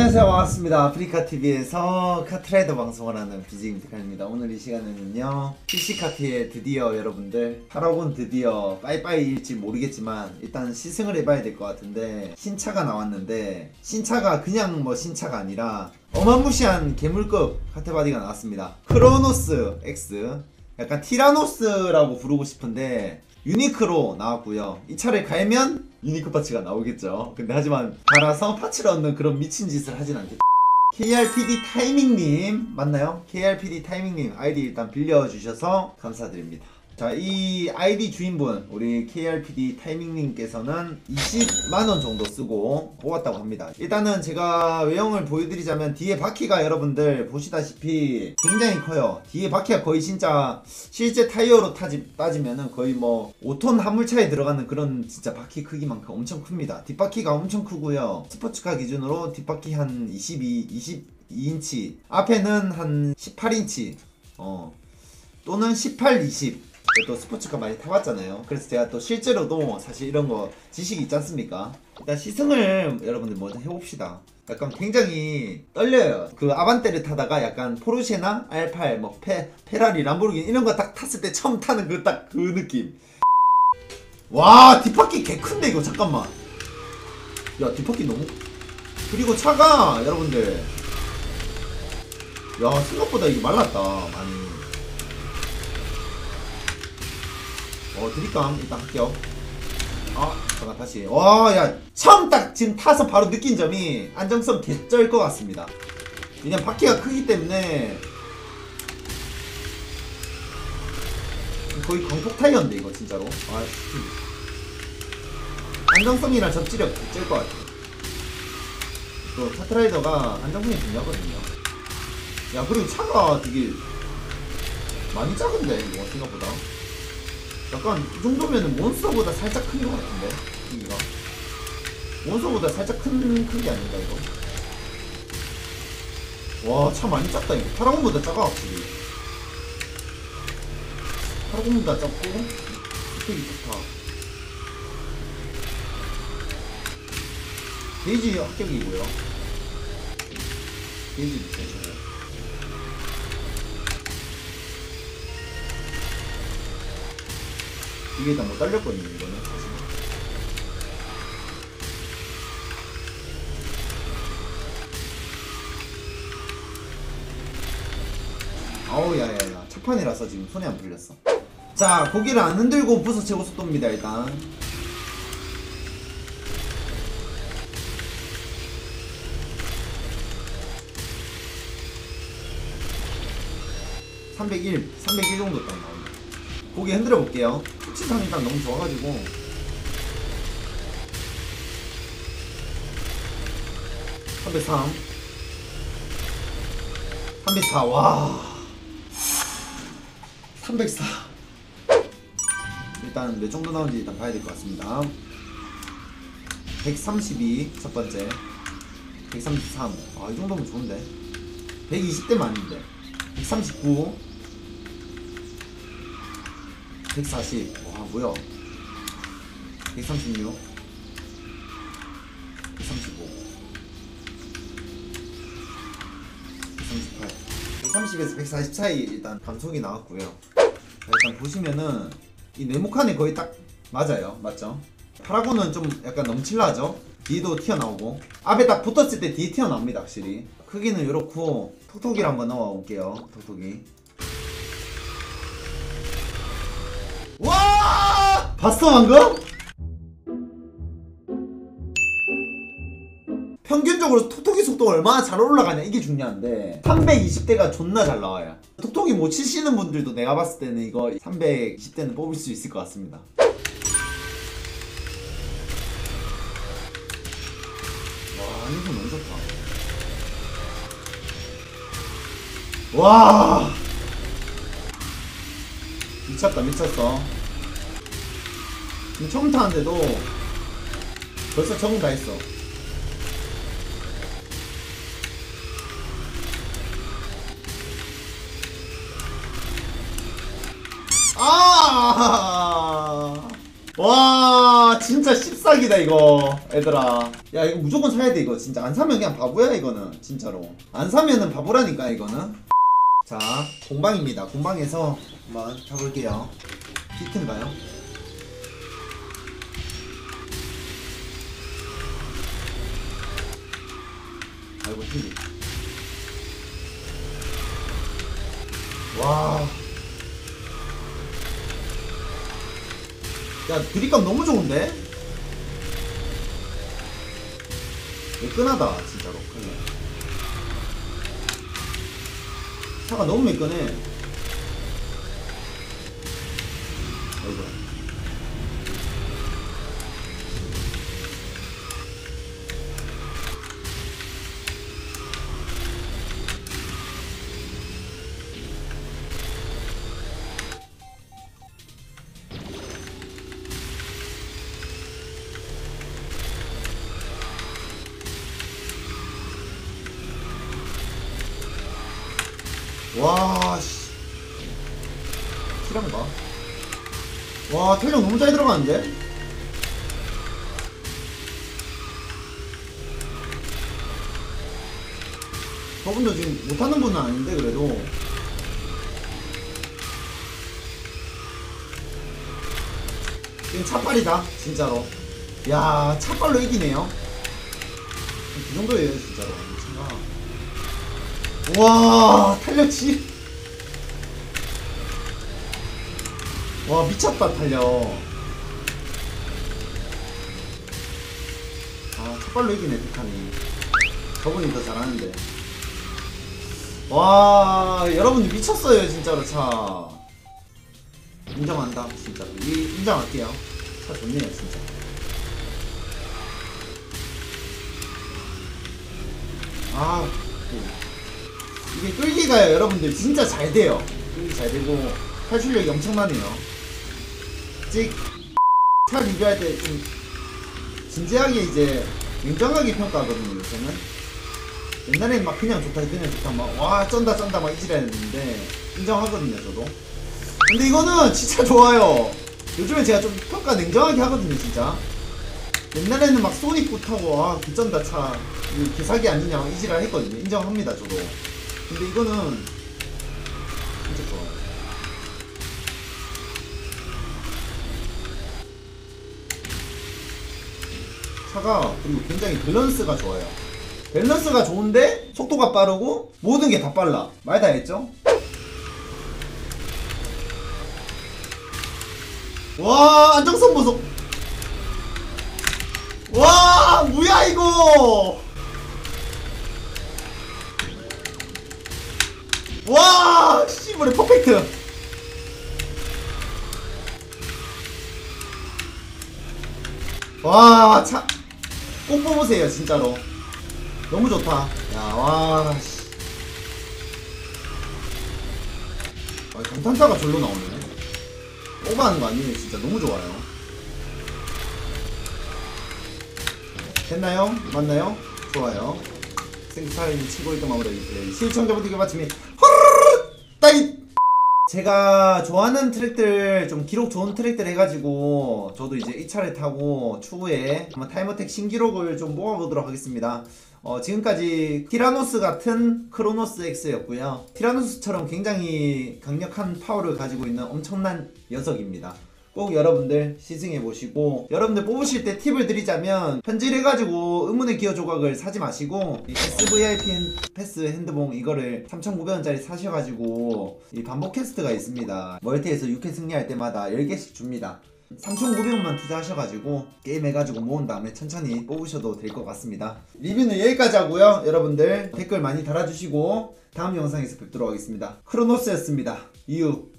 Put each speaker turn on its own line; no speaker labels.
안녕하세요, 반갑습니다. 아프리카TV에서 카트라이더 방송을 하는 BJ임택환입니다. 오늘 이 시간에는요, PC카트에 드디어 여러분들 파라곤 드디어 빠이빠이일지 모르겠지만 일단 시승을 해봐야 될 것 같은데, 신차가 나왔는데 신차가 그냥 뭐 신차가 아니라 어마무시한 괴물급 카트바디가 나왔습니다. 크로노스 X, 약간 티라노스라고 부르고 싶은데 유니크로 나왔고요. 이 차를 갈면 유니크 파츠가 나오겠죠. 근데 하지만 갈아서 파츠를 얻는 그런 미친 짓을 하진 않겠죠. KRPD 타이밍님 맞나요? KRPD 타이밍님 아이디 일단 빌려주셔서 감사드립니다. 자, 이 아이디 주인분 우리 KRPD 타이밍님께서는 20만원 정도 쓰고 뽑았다고 합니다. 일단은 제가 외형을 보여드리자면 뒤에 바퀴가 여러분들 보시다시피 굉장히 커요. 뒤에 바퀴가 거의 진짜 실제 타이어로 따지면은 거의 뭐 5톤 화물차에 들어가는 그런 진짜 바퀴 크기만큼 엄청 큽니다. 뒷바퀴가 엄청 크고요. 스포츠카 기준으로 뒷바퀴 한 22인치, 앞에는 한 18인치 또는 18, 20. 또 스포츠카 많이 타봤잖아요. 그래서 제가 또 실제로도 사실 이런 거 지식이 있지 않습니까? 일단 시승을 여러분들 먼저 해봅시다. 약간 굉장히 떨려요. 그 아반떼를 타다가 약간 포르쉐나 R8, 뭐 페라리, 람보르기니 이런 거 딱 탔을 때 처음 타는 그 딱 그 느낌. 와, 뒷바퀴 개 큰데 이거. 잠깐만. 야, 뒷바퀴 너무. 그리고 차가 여러분들, 야, 생각보다 이게 말랐다 많이. 드립감 일단 할게요. 잠깐 다시. 와, 야, 처음 딱 지금 타서 바로 느낀 점이 안정성 개쩔 것 같습니다. 왜냐면 바퀴가 크기 때문에 거의 광폭 타이어인데 이거 진짜로. 안정성이랑 접지력 개쩔 것 같아. 또 카트라이더가 안정성이 중요하거든요. 야, 그리고 차가 되게 많이 작은데 이거 생각보다. 약간 이 정도면은 몬스터보다 살짝 큰 것 같은데 크기가. 몬스터보다 살짝 큰 게 아닌가 이거. 와, 차 많이 작다 이거. 파라곤보다 작아 확실히. 파라곤보다 작고 스펙이 좋다. 게이지 합격이고요. 게이지 미쳤어요. 이게 다 뭐 딸렸거든요 이거는 사실. 아우, 야야야, 첫판이라서 지금 손에 안 풀렸어. 자, 고기를 안 흔들고 부서 최고 속도입니다. 일단 (301) 정도 딱 나옵니다. 고기 흔들어 볼게요. 터치상이 일단 너무 좋아가지고. 303 304. 와, 304. 일단 몇 정도 나오는지 일단 봐야 될 것 같습니다. 132 첫 번째, 133. 이 정도면 좋은데. 120대면 아닌데. 139, 140. 와, 뭐야. 136, 135, 138. 130에서 140 사이 일단 감속이 나왔고요. 일단 보시면은 이 네모칸이 거의 딱 맞아요. 맞죠? 파라곤은 좀 약간 넘칠라죠? 뒤에도 튀어나오고 앞에 딱 붙었을 때 뒤에 튀어나옵니다. 확실히 크기는 이렇고. 톡톡이를 한번 넣어 볼게요. 톡톡이. 와! 봤어 방금? 평균적으로 톡톡이 속도가 얼마나 잘 올라가냐 이게 중요한데 320대가 존나 잘 나와요. 톡톡이 못 치시는 분들도 내가 봤을 때는 이거 320대는 뽑을 수 있을 것 같습니다. 와, 이거 너무 좋다. 와, 미쳤다 미쳤어. 지금 처음 타는데도 벌써 적응 다 했어. 와, 진짜 씹사기다 이거 얘들아. 야 이거 무조건 사야 돼. 이거 진짜 안 사면 그냥 바보야. 이거는 진짜로 안 사면은 바보라니까 이거는. 자 공방입니다. 공방에서 한번 타볼게요. 히트인가요? 아이고 힐리. 와. 야 드립감 너무 좋은데? 매끈하다 진짜로. 그래. 차가 너무 매끈해. 아이고. 와, 씨. 실한가? 와, 탄력 너무 잘 들어가는데? 저분도 지금 못하는 분은 아닌데, 그래도. 지금 차빨이다, 진짜로. 야, 차빨로 이기네요. 그 정도예요, 진짜로. 와 탄력치. 와 미쳤다 탄력. 아 첫발로 이기네 북한이. 저분이 더 잘하는데. 와 여러분들 미쳤어요 진짜로. 차 인정한다 진짜로. 인정할게요. 차 좋네요 진짜. 아 이게 끌기가요 여러분들 진짜 잘 돼요. 끌기 잘 되고 탈출력이 엄청나네요. 즉 차 리뷰할 때 좀 진지하게 이제 냉정하게 평가하거든요 요새는. 옛날엔 막 그냥 좋다 막 와 쩐다 막 이지랄했는데 인정하거든요 저도. 근데 이거는 진짜 좋아요. 요즘에 제가 좀 평가 냉정하게 하거든요 진짜. 옛날에는 막 소닉 타고 아 개쩐다 차 개사기 아니냐 막 이지랄 했거든요. 인정합니다 저도. 근데 이거는 진짜 좋아요. 차가 그리고 굉장히 밸런스가 좋아요. 밸런스가 좋은데 속도가 빠르고 모든 게 다 빨라. 말 다 했죠? 와 안정성 보소. 와 뭐야 이거. 와 씨발에 퍼펙트. 와 차 꼭 뽑으세요 진짜로. 너무 좋다. 야와 씨. 아, 경탄차가 절로 나오네. 오버하는 거 아니에요 진짜. 너무 좋아요. 됐나요? 맞나요? 좋아요. 생사인 치고 있던 마무리 플레이. 시청자분들께 마침이 허르르 따이. 제가 좋아하는 트랙들 좀 기록 좋은 트랙들 해가지고 저도 이제 이 차를 타고 추후에 한번 타임어택 신기록을 좀 모아보도록 하겠습니다. 지금까지 티라노스 같은 크로노스 X였고요. 티라노스처럼 굉장히 강력한 파워를 가지고 있는 엄청난 녀석입니다. 꼭 여러분들 시승해보시고, 여러분들 뽑으실 때 팁을 드리자면 현질해가지고 의문의 기어 조각을 사지 마시고 이 SVIP 패스 핸드봉 이거를 3,900원짜리 사셔가지고 이 반복 퀘스트가 있습니다. 멀티에서 6회 승리할 때마다 10개씩 줍니다. 3,900원만 투자하셔가지고 게임 해가지고 모은 다음에 천천히 뽑으셔도 될 것 같습니다. 리뷰는 여기까지 하고요. 여러분들 댓글 많이 달아주시고 다음 영상에서 뵙도록 하겠습니다. 크로노스였습니다. 이유